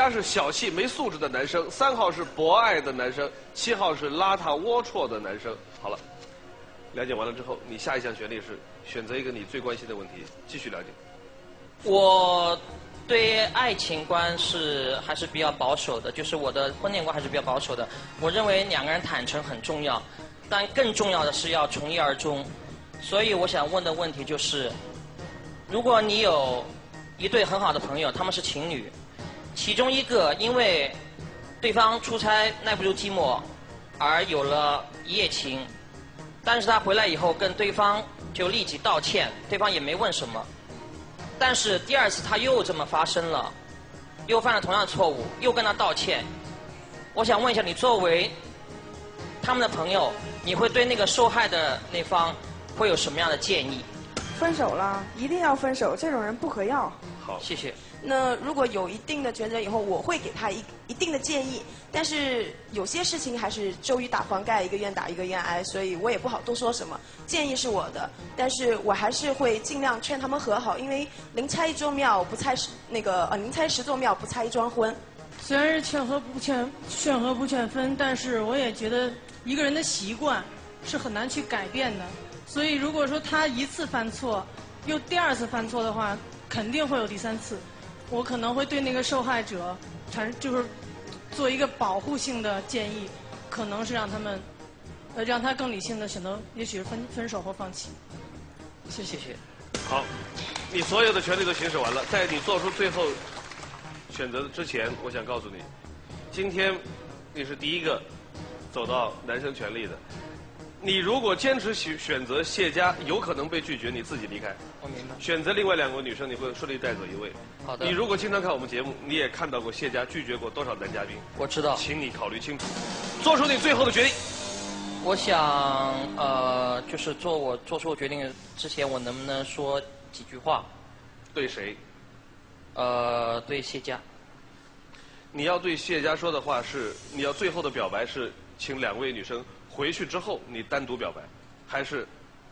佳是小气没素质的男生，3号是博爱的男生，7号是邋遢龌龊的男生。好了，了解完了之后，你下一项权利是选择一个你最关心的问题，继续了解。 我对爱情观还是比较保守的，就是我的婚恋观还是比较保守的。我认为2个人坦诚很重要，但更重要的是要从一而终。所以我想问的问题就是，如果你有一对很好的朋友，他们是情侣，其中一个因为对方出差耐不住寂寞而有了一夜情，但是他回来以后跟对方就立即道歉，对方也没问什么。但是第2次他又这么发生了，又犯了同样的错误，又跟他道歉。我想问一下，你作为他们的朋友，你会对那个受害的那方会有什么样的建议？ 分手了，一定要分手，这种人不可要。 好， 谢谢。 那如果有一定的抉择以后，我会给他一定的建议，但是有些事情还是周瑜打黄盖，一个愿打一个愿挨，所以我也不好多说什么。建议是我的，但是我还是会尽量劝他们和好，因为宁拆一座庙不拆宁拆10座庙不拆一桩婚。 虽然是劝和不劝分，但是我也觉得一个人的习惯是很难去改变的。所以如果说他1次犯错，又第2次犯错的话，肯定会有第3次。我可能会对那个受害者就是做一个保护性的建议，可能是让他更理性的选择，也许是分手或放弃。谢谢。 好，你所有的权利都行使完了，在你做出最后选择之前，我想告诉你，今天你是第一个走到男生权利的。你如果坚持选择谢家，有可能被拒绝，你自己离开。 我明白。 选择另外2个女生，你会顺利带走1位。 好的。 你如果经常看我们节目，你也看到过谢家拒绝过多少男嘉宾。 我知道。 请你考虑清楚，做出你最后的决定。 我想，就是做出我决定之前，我能不能说几句话？ 对谁？ 对谢家。 你要对谢家说的话是，你要最后的表白是，请2位女生回去之后你单独表白，还是？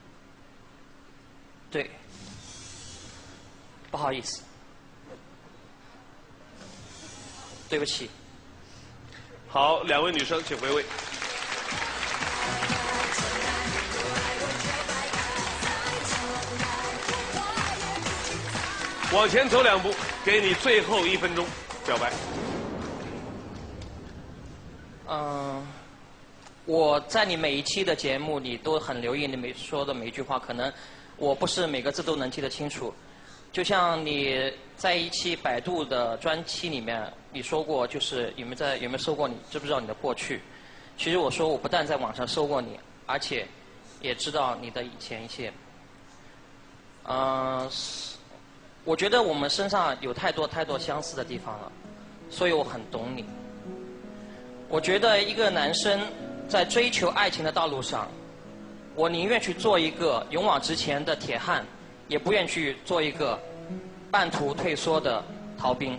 对。不好意思。对不起。 好，2位女生请回位。往前走2步，给你最后1分钟表白。 我在你每一期的节目里都很留意你说的每一句话，可能我不是每个字都能记得清楚。就像你在一期百度的专辑里面，你说过，就是有没有搜过你，知不知道你的过去？其实我说我不但在网上搜过你，而且也知道你的以前一些。我觉得我们身上有太多相似的地方了，所以我很懂你。我觉得一个男生在追求爱情的道路上，我宁愿去做一个勇往直前的铁汉，也不愿去做一个半途退缩的逃兵。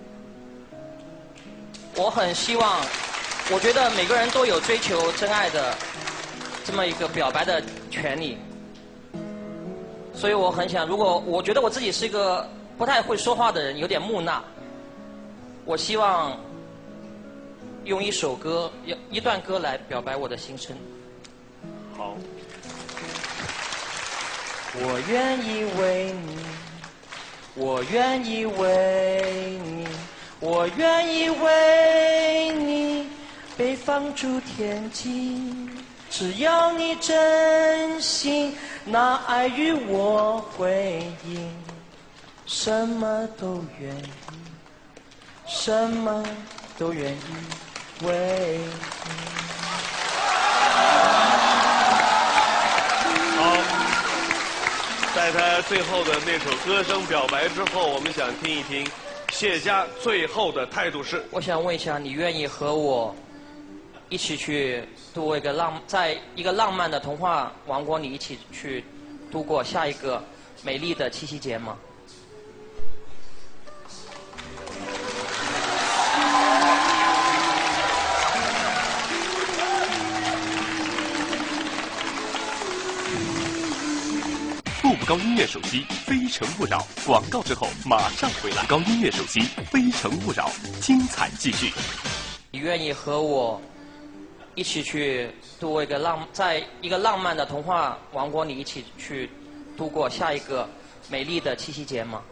我很希望，我觉得每个人都有追求真爱的这么一个表白的权利。所以我很想，如果我觉得我自己是一个不太会说话的人，有点木讷，我希望用一段歌来表白我的心声。 好。 我愿意为你，我愿意为你，我愿意为你被放逐天际。只要你真心拿爱与我回应，什么都愿意，什么都愿意为你。 好，在他最后的那首歌声表白之后，我们想听一听谢家最后的态度是。 我想问一下，你愿意和我一起去度过在一个浪漫的童话王国里一起去度过下一个美丽的七夕节吗？ 步步高高音乐手机《非诚勿扰》广告之后马上回来。高音乐手机《非诚勿扰》，精彩继续。 你愿意和我一起去度过在一个浪漫的童话王国里一起去度过下一个美丽的七夕节吗？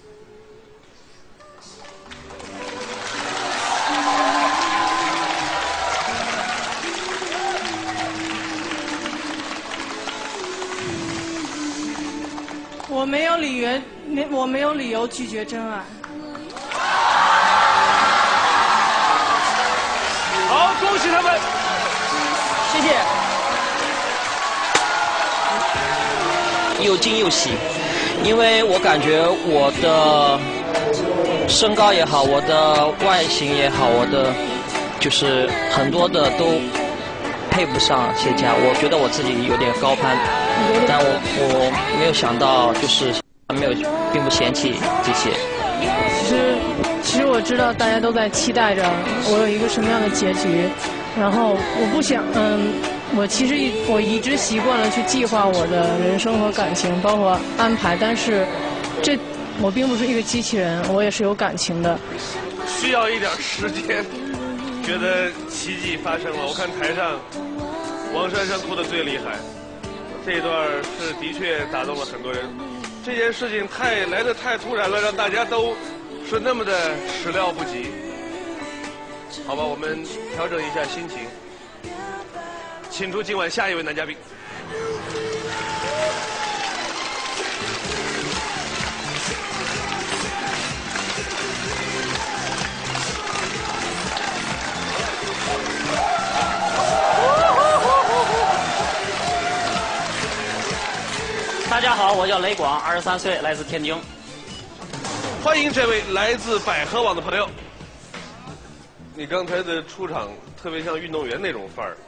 我没有理由拒绝真爱。 好，恭喜他们！ 谢谢。又惊又喜，因为我感觉我的身高也好，我的外形也好，我的就是很多的都配不上谢家。我觉得我自己有点高攀，但我没有想到，就是并不嫌弃这些。 其实我知道大家都在期待着我有一个什么样的结局，然后我不想，我一直习惯了去计划我的人生和感情，包括安排，但是我并不是一个机器人，我也是有感情的。 需要一点时间，觉得奇迹发生了。我看台上王珊珊哭得最厉害，这一段是的确打动了很多人。这件事情来得太突然了，让大家都是那么的始料不及。好吧，我们调整一下心情，请出今晚下一位男嘉宾。 大家好，我叫雷广，23岁，来自天津。 欢迎这位来自百合网的朋友。你刚才的出场特别像运动员那种范儿，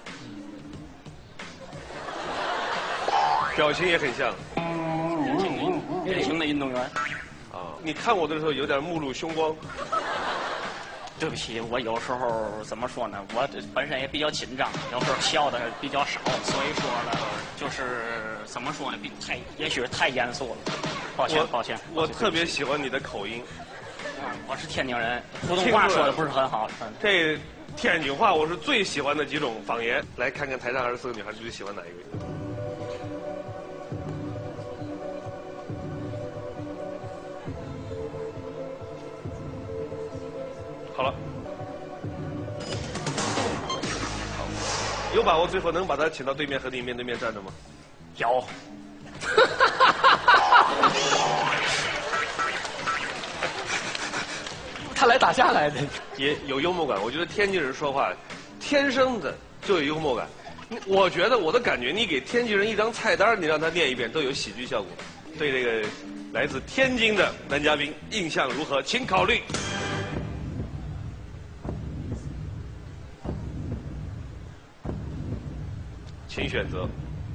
表情也很像。 典型的运动员。 啊，你看我的时候有点目露凶光。 对不起，我有时候怎么说呢？我本身也比较紧张，有时候笑的比较少，所以说呢，就是怎么说呢？也许太严肃了。抱歉。 我特别喜欢你的口音。 我是天津人，普通话说的不是很好。 这天津话我是最喜欢的几种方言。来看看台上24个女孩最喜欢哪一位？好了，有把握最后能把他请到对面和你面对面站着吗？ 有。 他来打架来的， 也有幽默感。我觉得天津人说话天生的就有幽默感。我觉得我的感觉，你给天津人一张菜单，你让他念一遍都有喜剧效果。对这个来自天津的男嘉宾印象如何？请考虑。请选择。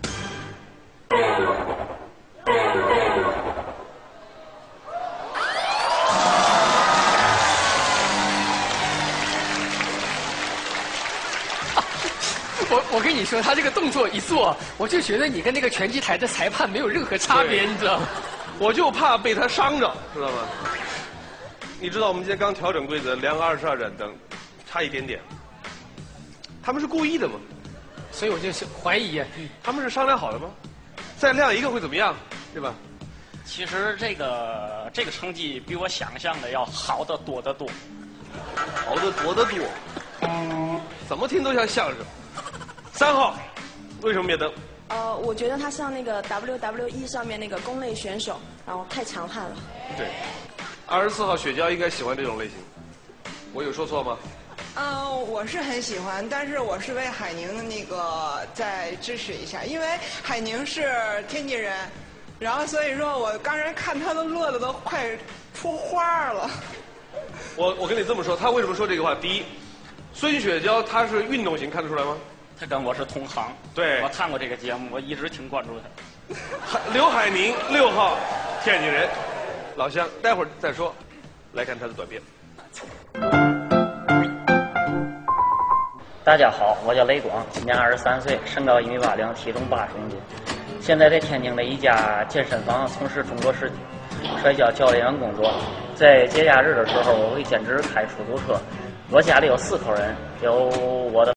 我跟你说，他这个动作一做，我就觉得你跟那个拳击台的裁判没有任何差别，你知道吗？ 我就怕被他伤着，知道吗？你知道我们今天刚调整规则，量22盏灯，差一点点。他们是故意的吗？ 所以我就怀疑呀。 他们是商量好的吗？再亮一个会怎么样？对吧？ 其实这个成绩比我想象的要好得多得多。 好得多得多。怎么听都像相声。3号，为什么灭灯？ 我觉得他像那个 WWE 上面那个攻类选手，然后太强悍了。 对，24号雪娇应该喜欢这种类型，我有说错吗？ 我是很喜欢，但是我是为海宁那个再支持一下，因为海宁是天津人，然后所以说我刚才看他都乐得都快出花了。 我跟你这么说，他为什么说这个话？第一，孙雪娇她是运动型，看得出来吗？ 他跟我是同行， 对， 我看过这个节目，我一直挺关注他。 刘海宁6号，天津人，老乡，待会儿再说。来看他的短片。 大家好，我叫雷广，今年23岁，身高1.80米，体重80公斤。 现在在天津的一家健身房从事中国式摔跤教练员工作。在节假日的时候，我会兼职开出租车。我家里有4口人，有我的